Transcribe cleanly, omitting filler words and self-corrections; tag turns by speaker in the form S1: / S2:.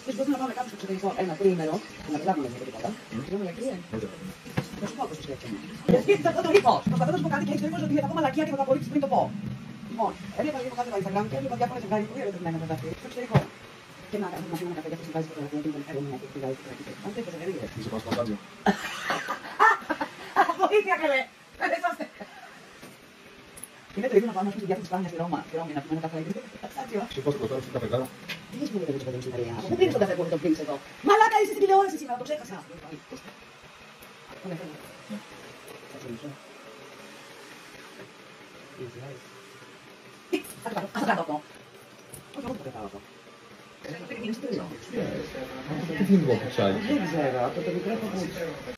S1: Θες μπορούμε να πάμε κάπου στο εξωτερικό ένα τριήμερο, να προλάβουμε λίγο τίποτα. Και λέμε για θα σου πω πώς το σκέφτομαι. Γιατί θα το ρίχνω. Προσπαθώ να σου πω κάτι και έχεις το ρίχνω ότι θα πω μαλακία και θα το απορρίψεις πριν το πω. Λοιπόν, έβλεπα λίγο κάτι στο Instagram και έβλεπα διάφορα ζευγάρια πολύ ερωτευμένα με δάχτυλα στο εξωτερικό. Και να κάνουμε ένα καφέ και αυτό συμβάζει φωτογραφία και είναι μια και συμβάζει φωτογραφία. Αν δεν είναι.
S2: Είσαι πάνω στο μασάζιο.
S1: Βοήθεια καλέ. Είναι το ίδιο να πάμε στη διάθεση Σπάνια στη Ρώμα να πούμε ένα καφέ.
S2: Σε πόσο κοστάρει το καφετάρα.
S1: Τι έχεις πούμε το παιδί στην Ιταλία. Δεν πήρες τον καφέ που τον πίνεις εδώ. Μαλάκα είσαι στην τηλεόραση σήμερα, το ξέχασα. Θα το κάνω αυτό. Όχι, εγώ το πετάω αυτό.
S2: Τι είναι το κουτσάλι.
S1: Δεν ξέρω, από το μικρό παπούτσι.